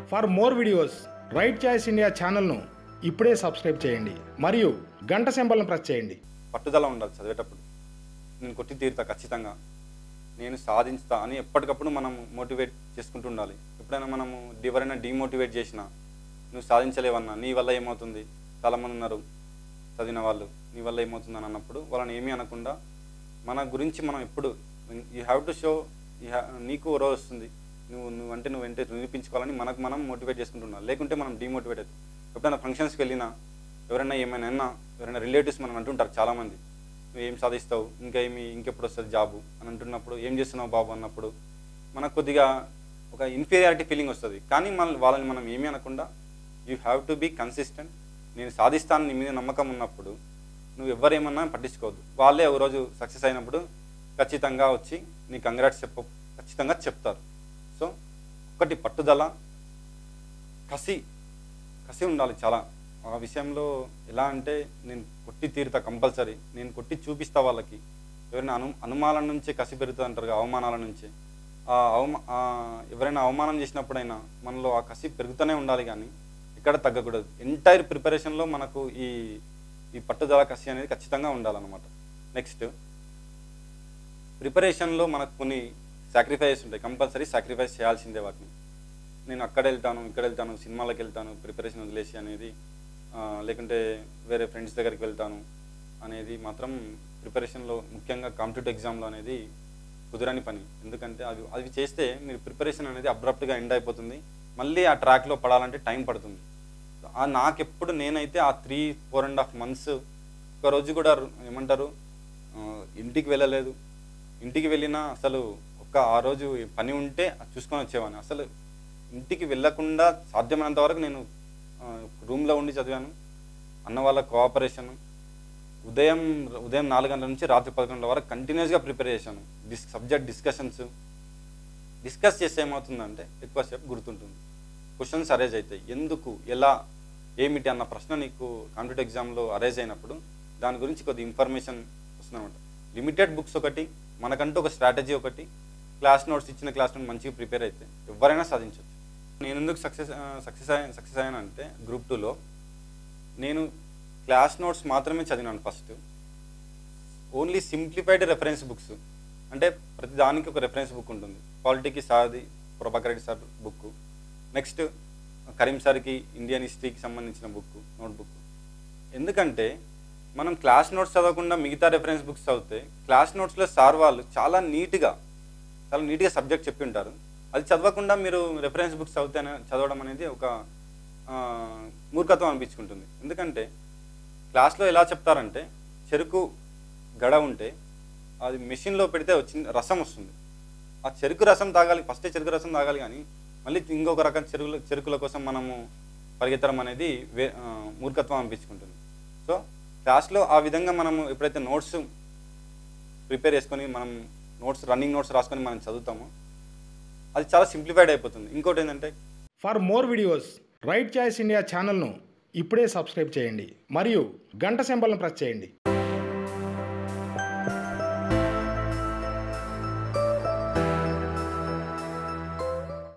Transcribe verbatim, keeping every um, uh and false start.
For more videos right choice India ఛానల్ను ఇప్పుడే subscribe చేయండి మరియు గంట సింబల్ను ప్రెస్ చేయండి. పట్టుదల ఉండాలి చదివేటప్పుడు. నేను కొట్టి తీరుతా ఖచ్చితంగా, నేను సాధించుతా అని ఎప్పటికప్పుడు మనం మోటివేట్ చేసుకుంటూ ఉండాలి. ఎప్పుడైనా మనము ఎవరైనా డిమోటివేట్ చేసినా, నువ్వు సాధించలేవన్నా, నీ వల్ల ఏమవుతుంది, చాలామంది ఉన్నారు చదివిన వాళ్ళు, నీ వల్ల ఏమవుతుందని అన్నప్పుడు వాళ్ళని ఏమీ అనకుండా మన గురించి మనం ఎప్పుడు you have to show, you have నీకు ఓ రోజు వస్తుంది, నువ్వు నువ్వంటే నువ్వంటే నిరూపించుకోవాలని మనకు మనం మోటివేట్ చేసుకుంటున్నాం. లేకుంటే మనం డిమోటివేట్ అవుతాం. ఎప్పుడైనా ఫంక్షన్స్కి వెళ్ళినా, ఎవరైనా ఏమైనా అన్నా, ఎవరైనా రిలేటివ్స్ మనం అంటుంటారు చాలామంది, నువ్వు ఏం సాధిస్తావు, ఇంకా ఏమి ఇంకెప్పుడు వస్తుంది జాబు అని అంటున్నప్పుడు, ఏం చేస్తున్నావు బాబు అన్నప్పుడు మనకు కొద్దిగా ఒక ఇన్ఫీరియారిటీ ఫీలింగ్ వస్తుంది. కానీ మన వాళ్ళని మనం ఏమీ అనకుండా you have to be consistent. నేను సాధిస్తాను, నీ మీద నమ్మకం ఉన్నప్పుడు నువ్వు ఎవరేమన్నా పట్టించుకోవద్దు. వాళ్ళే ఒక రోజు సక్సెస్ అయినప్పుడు ఖచ్చితంగా వచ్చి నీ కంగ్రాట్స్ చెప్ప ఖచ్చితంగా చెప్తారు. సో ఒకటి పట్టుదల, కసి కసి ఉండాలి చాలా. ఆ విషయంలో ఎలా అంటే, నేను కొట్టి తీరుతా కంపల్సరీ, నేను కొట్టి చూపిస్తా వాళ్ళకి. ఎవరైనా అను అనుమానాల నుంచే కసి పెరుగుతుంది అంటారు, అవమానాల నుంచే. ఆ అవమా ఎవరైనా అవమానం చేసినప్పుడైనా మనలో ఆ కసి పెరుగుతూనే ఉండాలి, కానీ ఎక్కడ తగ్గకూడదు. ఎంటైర్ ప్రిపరేషన్లో మనకు ఈ ఈ పట్టుదల కసి అనేది ఖచ్చితంగా ఉండాలన్నమాట. నెక్స్ట్, ప్రిపరేషన్లో మనకు కొన్ని సాక్రిఫైస్ ఉంటాయి, కంపల్సరీ సాక్రిఫైస్ చేయాల్సిందే వాటిని. నేను అక్కడ వెళ్తాను, ఇక్కడ వెళ్తాను, సినిమాలకు వెళ్తాను, ప్రిపరేషన్ వదిలేసి అనేది, లేకుంటే వేరే ఫ్రెండ్స్ దగ్గరికి వెళ్తాను అనేది మాత్రం ప్రిపరేషన్లో, ముఖ్యంగా కాంపిటేటివ్ ఎగ్జామ్లో అనేది కుదరని పని. ఎందుకంటే అవి అవి చేస్తే మీరు ప్రిపరేషన్ అనేది అబ్రప్ట్గా ఎండ్ అయిపోతుంది. మళ్ళీ ఆ ట్రాక్లో పడాలంటే టైం పడుతుంది. నాకెప్పుడు నేనైతే ఆ three four and half months ఒకరోజు కూడా ఏమంటారు ఇంటికి వెళ్ళలేదు. ఇంటికి వెళ్ళినా అసలు ఒక్క ఆ రోజు పని ఉంటే చూసుకొని వచ్చేవాడిని. అసలు ఇంటికి వెళ్ళకుండా సాధ్యమైనంత వరకు నేను రూమ్లో ఉండి చదివాను. అన్న వాళ్ళ కోఆపరేషన్, ఉదయం ఉదయం నాలుగు గంటల నుంచి రాత్రి పది గంటల వరకు కంటిన్యూస్గా ప్రిపేర్ చేశాను. డిస్ సబ్జెక్ట్ డిస్కషన్స్ డిస్కస్ చేస్తే ఏమవుతుందంటే ఎక్కువసేపు గుర్తుంటుంది, క్వశ్చన్స్ అరేజ్ అవుతాయి. ఎందుకు, ఎలా, ఏమిటి అన్న ప్రశ్న నీకు కాంపిటేటివ్ ఎగ్జామ్లో అరేజ్ అయినప్పుడు దాని గురించి కొద్ది ఇన్ఫర్మేషన్ వస్తుందన్నమాట. లిమిటెడ్ బుక్స్ ఒకటి, మనకంటూ ఒక స్ట్రాటజీ ఒకటి, క్లాస్ నోట్స్ ఇచ్చిన క్లాస్ నోట్ మంచిగా ప్రిపేర్ అయితే ఎవరైనా సాధించవచ్చు. నేను ఎందుకు సక్సెస్ సక్సెస్ అయ్యా సక్సెస్ అయ్యానంటే, గ్రూప్ టూలో నేను క్లాస్ నోట్స్ మాత్రమే చదివినాను. First only simplified reference books, అంటే ప్రతి దానికి ఒక రెఫరెన్స్ బుక్ ఉంటుంది. పాలిటీకి సార్ది Prabhakar Reddy sir book, next Karim సార్కి ఇండియన్ హిస్టరీకి సంబంధించిన బుక్, నోట్బుక్. ఎందుకంటే మనం క్లాస్ నోట్స్ చదవకుండా మిగతా రెఫరెన్స్ బుక్స్ చదివితే, క్లాస్ నోట్స్లో సార్ వాళ్ళు చాలా నీట్గా చాలా నీట్గా సబ్జెక్ట్ చెప్పి ఉంటారు. అది చదవకుండా మీరు రెఫరెన్స్ బుక్స్ చదివితే చదవడం అనేది ఒక మూర్ఖత్వం అనిపించుకుంటుంది. ఎందుకంటే క్లాస్లో ఎలా చెప్తారంటే, చెరుకు గడ ఉంటే అది మెషిన్లో పెడితే వచ్చింది రసం వస్తుంది. ఆ చెరుకు రసం తాగాలి, ఫస్టే చెరుకు రసం తాగాలి, కానీ మళ్ళీ ఇంకొక రకం చెరుకుల చెరుకుల కోసం మనము పరిగెత్తడం అనేది వే మూర్ఖత్వం అనిపించుకుంటుంది. సో క్లాస్లో ఆ విధంగా మనము ఎప్పుడైతే నోట్స్ ప్రిపేర్ చేసుకొని, మనం నోట్స్ రన్నింగ్ నోట్స్ రాసుకొని మనం చదువుతామో, అది చాలా సింప్లిఫైడ్ అయిపోతుంది. ఇంకోటి ఏంటంటే, for more videos right choice India ఛానల్ను ఇప్పుడే సబ్స్క్రైబ్ చేయండి మరియు గంట సింబల్ను ప్రెస్ చేయండి.